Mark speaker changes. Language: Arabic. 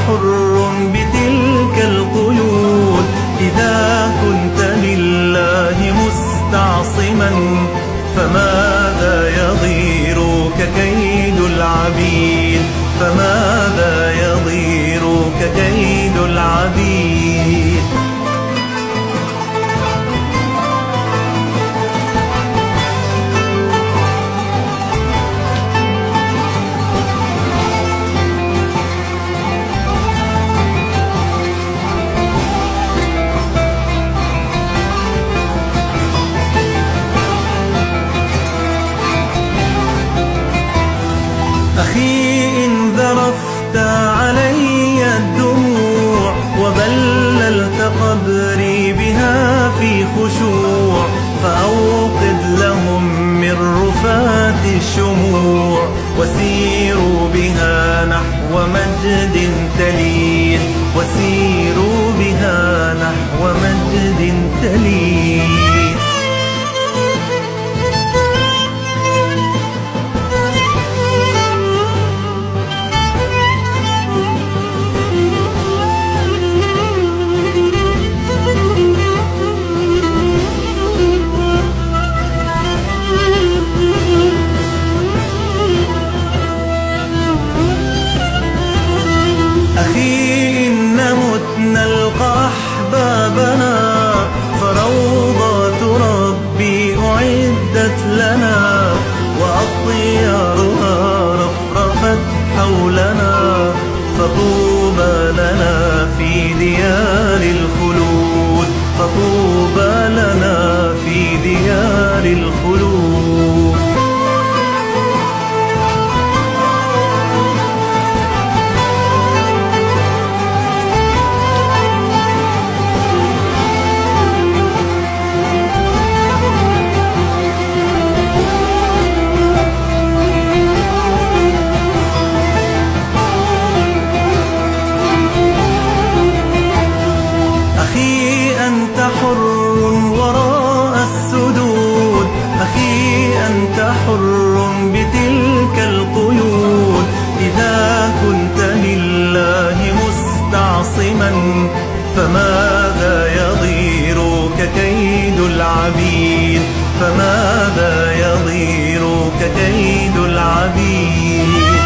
Speaker 1: حر بتلك القيود. إذا كنت لله مستعصما فماذا يضيرك كيد العبيد؟ فماذا يضيرك كيد العبيد؟ أخي إن ذرفت علي الدموع وبللت قبري بها في خشوع، فأوقد لهم من رفات الشموع وسيروا بها نحو مجد تلين، وسيروا بها نحو مجد تلين. أخي إن نمت نلقى أحبابنا، فروضات ربي أعدت لنا، وأطيارها رفرفت حولنا، فطوبى لنا في ديار الخلود، فطوبى لنا في ديار الخلود. أخي أنت حر وراء السدود، أخي أنت حر بتلك القيود. إذا كنت لله مستعصما فماذا يضيرك كيد العبيد؟ فماذا يضيرك كيد العبيد؟